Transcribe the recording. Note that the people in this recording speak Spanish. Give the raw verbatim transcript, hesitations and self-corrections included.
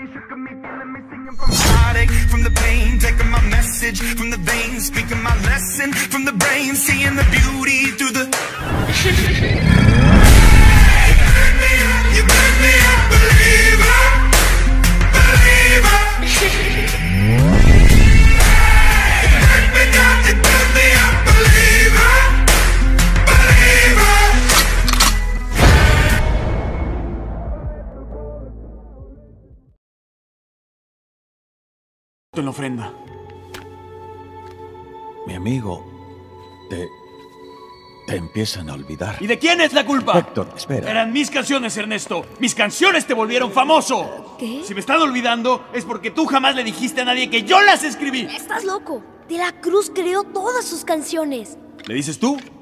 From the pain, taking my message from the veins, speaking my lesson from the brain, seeing the beauty through the. You burn me up, believer, believer. It burn me down, it burn me up, believer, believer. En la ofrenda. Mi amigo, te... te empiezan a olvidar. ¿Y de quién es la culpa? Héctor, espera. Eran mis canciones, Ernesto. Mis canciones te volvieron famoso. ¿Qué? Si me están olvidando, es porque tú jamás le dijiste a nadie que yo las escribí. Estás loco. De la Cruz creó todas sus canciones. ¿Le dices tú?